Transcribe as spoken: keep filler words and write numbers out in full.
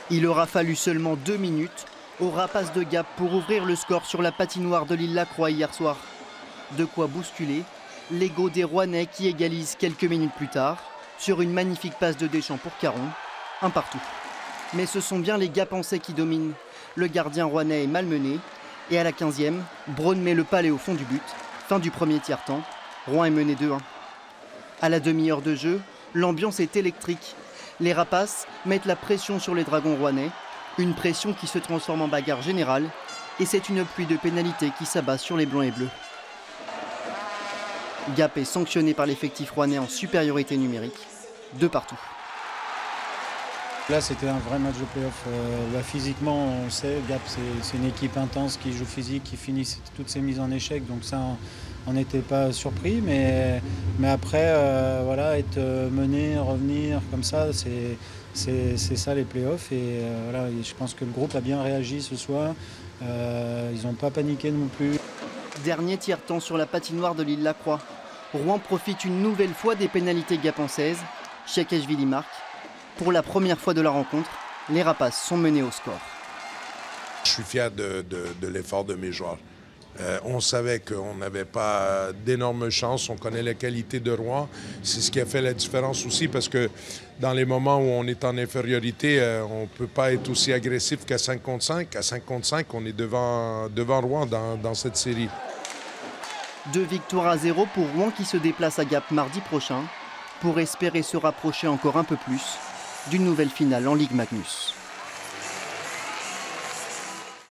Il aura fallu seulement deux minutes aux Rapaces de Gap pour ouvrir le score sur la patinoire de l'Île-la-Croix hier soir. De quoi bousculer l'ego des Rouennais qui égalisent quelques minutes plus tard sur une magnifique passe de Deschamps pour Caron, un partout. Mais ce sont bien les Gapençais qui dominent. Le gardien rouennais est malmené et à la quinzième, Braun met le palais au fond du but. Fin du premier tiers-temps, Rouen est mené deux un. À la demi-heure de jeu, l'ambiance est électrique. Les Rapaces mettent la pression sur les Dragons rouennais, une pression qui se transforme en bagarre générale, et c'est une pluie de pénalités qui s'abat sur les Blancs et Bleus. Gap est sanctionné par l'effectif rouennais en supériorité numérique, deux partout. Là, c'était un vrai match de play-off. Euh, bah, physiquement, on sait, Gap, c'est une équipe intense qui joue physique, qui finit toutes ses mises en échec. Donc ça, on n'était pas surpris. Mais, mais après, euh, voilà, être mené, revenir comme ça, c'est ça les play-offs. Et euh, voilà, et je pense que le groupe a bien réagi ce soir. Euh, ils n'ont pas paniqué non plus. Dernier tiers-temps sur la patinoire de l'Île-la-Croix. Rouen profite une nouvelle fois des pénalités gapençaises. Chiakashvili marque. Pour la première fois de la rencontre, les Rapaces sont menés au score. Je suis fier de, de, de l'effort de mes joueurs. Euh, on savait qu'on n'avait pas d'énormes chances. On connaît la qualité de Rouen. C'est ce qui a fait la différence aussi parce que dans les moments où on est en infériorité, euh, on ne peut pas être aussi agressif qu'à cinq contre cinq. À cinq contre cinq, on est devant, devant Rouen dans, dans cette série. Deux victoires à zéro pour Rouen qui se déplace à Gap mardi prochain pour espérer se rapprocher encore un peu plus d'une nouvelle finale en Ligue Magnus.